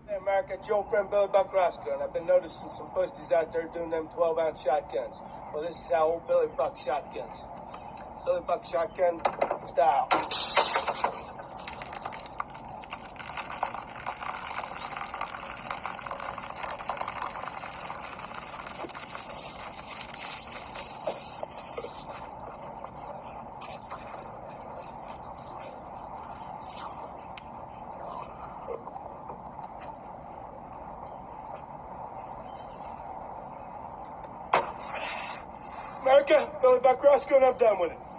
Hey, America, it's your old friend Billy Buck Roscoe, and I've been noticing some pussies out there doing them 12-ounce shotguns. Well, this is how old Billy Buck shotguns. Billy Buck shotgun style. America, Billy Buck Roscoe, and I'm done with it.